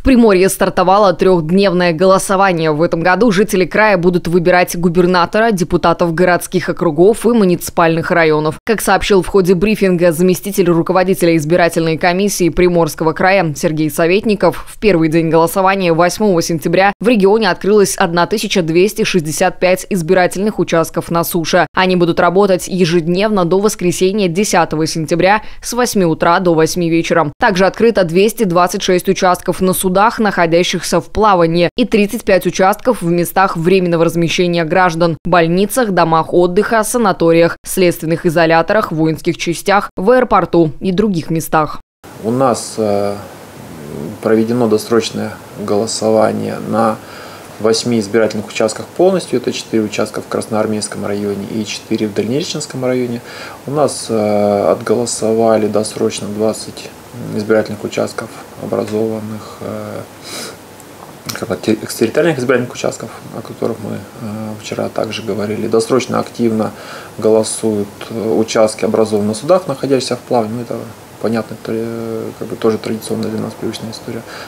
Приморье стартовало трехдневное голосование. В этом году жители края будут выбирать губернатора, депутатов городских округов и муниципальных районов. Как сообщил в ходе брифинга заместитель руководителя избирательной комиссии Приморского края Сергей Советников, в первый день голосования 8 сентября в регионе открылось 1265 избирательных участков на суше. Они будут работать ежедневно до воскресенья 10 сентября с 8 утра до 8 вечера. Также открыто 226 участков на судах, находящихся в плавании, и 35 участков в местах временного размещения граждан, больницах, домах отдыха, санаториях, следственных изоляторах, воинских частях, в аэропорту и других местах. У нас проведено досрочное голосование на 8 избирательных участках полностью. Это 4 участка в Красноармейском районе и 4 в Дальнереченском районе. У нас отголосовали досрочно 20 избирательных участков, образованных экстерриториальных избирательных участков, о которых мы вчера также говорили. Досрочно активно голосуют участки, образованные в судах, находящиеся в плавании. Это понятно, тоже традиционная для нас привычная история.